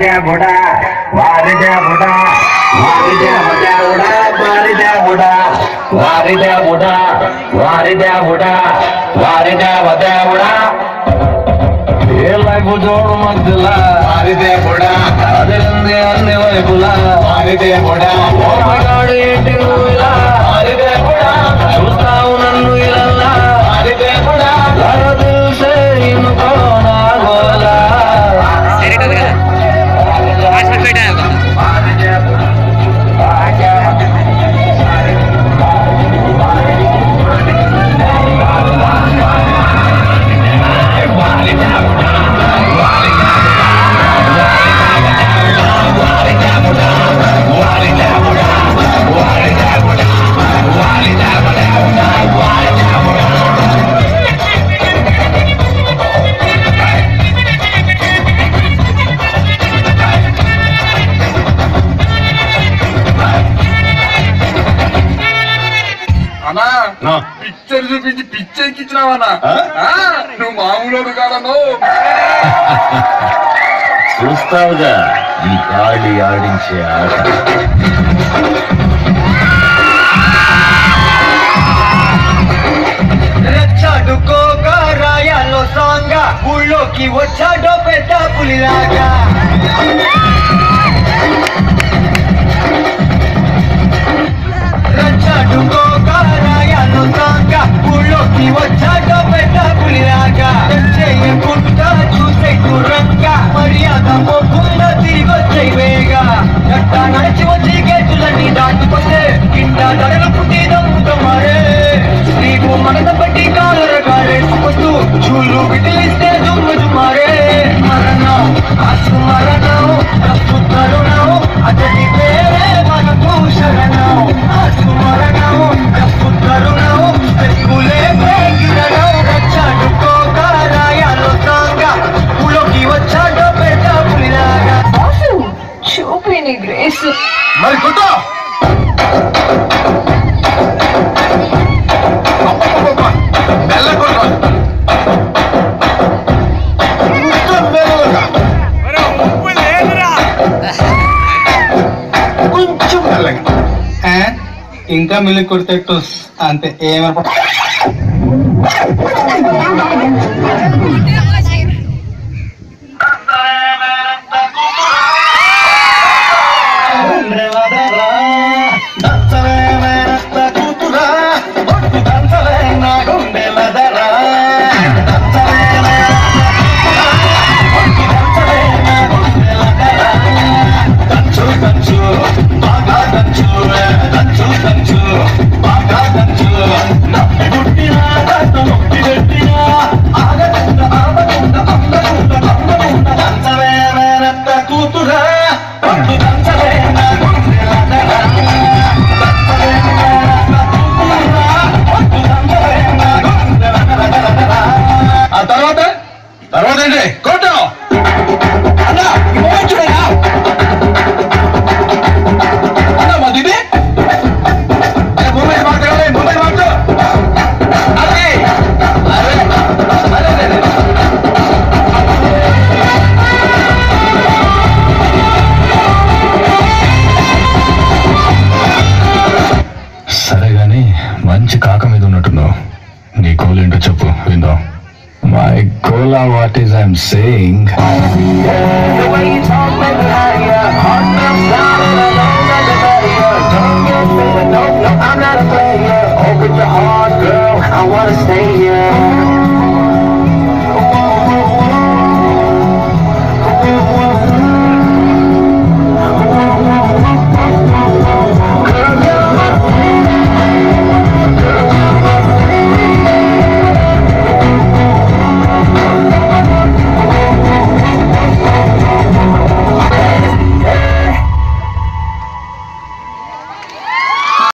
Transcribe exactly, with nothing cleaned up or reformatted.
దేవుడా వారి దేవుడా వారి దేవుడా వారి దేవుడా వారి దేవుడా వారి దేవుడా వారి దేవ దేవుడా ఏళ్ళకు జోడు మధ్యలా వారి దేవుడా అదిరింది అన్ని వైపులా వారి దేవుడా ఓమగాడు ఏంటి నువ్వు ఇలా వారి దేవుడా చూస్తావు నన్ను ఇలా వారి దేవుడా తెలిసే ఇనుకో నా గోలా పిక్చర్ చూపించి పిచ్చెక్కిచ్చినావన్నా నువ్వు మామూలు కాదను చూస్తావుగా ఈ గాలి ఆడించే ఆట రెచ్చాడుకోగా రాయాలో సాంగా ఊళ్ళోకి వచ్చాడో పెద్ద పులిలాగా రెచ్చాడుకోగా రాయాలో సాంగా ఊళ్ళోకి వచ్చాడో పెద్ద పులిలాగా చేయకుండా చూసే దూరంగా మర్యాద పోకుండా తిరిగి వచ్చే వేగా ఎట్టా నడిచి వచ్చి గేటులన్నీ దాటుకొస్తే కింద ధరలు పుట్టి దమ్ముతమారే నీకు మనద బట్టి కాలరగా రేసుకొస్తూ చూలు విటిలిస్తే జుమ్ము జుమారే మరణం అసు మరణం తప్పు తరుణం అతని పేరే మనకు శరణం అసు మరణం తప్పు తరుణం తెక్కులే పేగిరణం రచ్చాడుకోగా రాయాలో సాంగా ఊళ్ళోకి వచ్చాడో పెద్ద పులిలాగా చూపి నీ గ్రేస్ మరి కొట్టో మెల్ల కొట్టు కొంచెం మెల్లగా ఇంకా మిల్లి కొడితే టూస్ అంతే ఏమనుకో సరేగాని మంచి కాక మీద ఉన్నట్టున్నావు నీ గోల్ ఏంటో చెప్పు విందాం my goal what is I'm saying I'm not a player, open your heart girl, I wanna stay here.